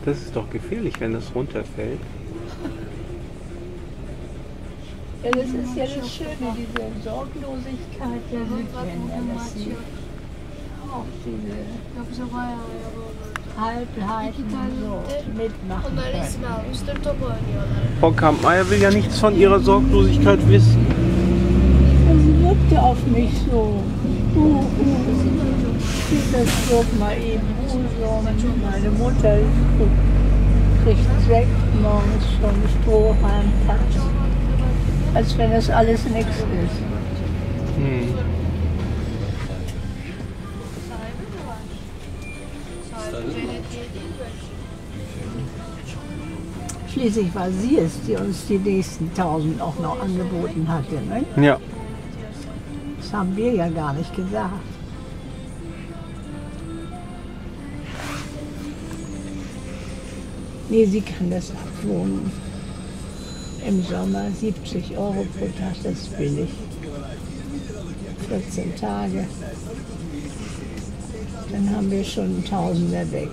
Das ist doch gefährlich, wenn das runterfällt. Ja, das ist ja das Schöne, diese Sorglosigkeit der Südländer, dass sie auch diese Halbheiten so mitmachen können. Frau Kampmeier will ja nichts von ihrer Sorglosigkeit wissen. Sie wirkte auf mich so. Das flog mal eben so. Meine Mutter kriegt Sekt morgens vom Strohhalmplatz. Als wenn das alles nichts ist. Schließlich war sie es, die uns die nächsten 1000 auch noch angeboten hatte. Ne? Ja. Das haben wir ja gar nicht gesagt. Nee, sie kann das abwohnen. Im Sommer 70 € pro Tag, das ist billig. 14 Tage. Dann haben wir schon einen Tausender weg.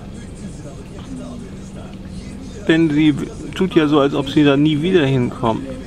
Denn sie tut ja so, als ob sie da nie wieder hinkommt.